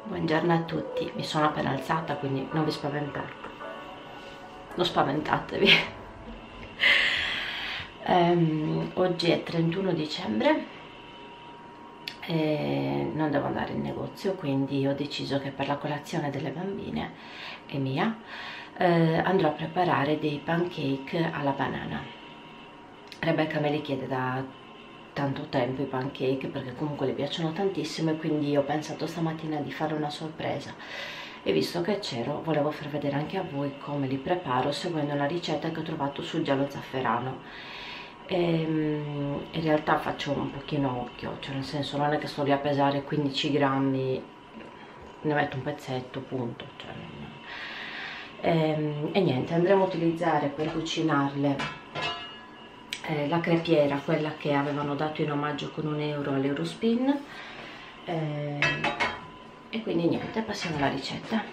Buongiorno a tutti, mi sono appena alzata quindi non vi spaventate, non spaventatevi. Oggi è 31 dicembre e non devo andare in negozio, quindi ho deciso che per la colazione delle bambine e mia andrò a preparare dei pancake alla banana. Rebecca me li chiede da tanto tempo i pancake perché comunque le piacciono tantissimo, e quindi ho pensato stamattina di fare una sorpresa, e visto che c'ero volevo far vedere anche a voi come li preparo seguendo una ricetta che ho trovato sul giallo zafferano. In realtà faccio un pochino occhio, cioè nel senso non è che sto lì a pesare 15 grammi, ne metto un pezzetto, punto, cioè, e niente, andremo a utilizzare per cucinarle la crepiera, quella che avevano dato in omaggio con €1 all'Eurospin, e quindi niente, passiamo alla ricetta.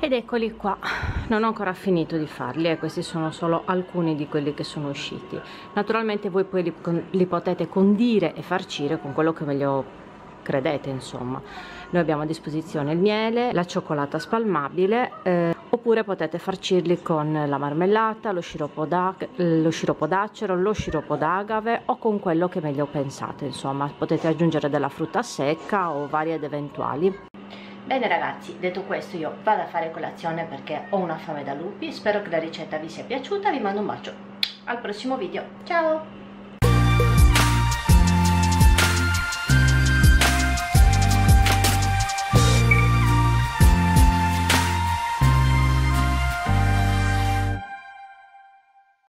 Ed eccoli qua, non ho ancora finito di farli e questi sono solo alcuni di quelli che sono usciti. Naturalmente voi poi li potete condire e farcire con quello che meglio credete, insomma. Noi abbiamo a disposizione il miele, la cioccolata spalmabile, oppure potete farcirli con la marmellata, lo sciroppo d'acero, lo sciroppo d'agave o con quello che meglio pensate, insomma. Potete aggiungere della frutta secca o varie ed eventuali. Bene ragazzi, detto questo io vado a fare colazione perché ho una fame da lupi. Spero che la ricetta vi sia piaciuta, vi mando un bacio, al prossimo video, ciao!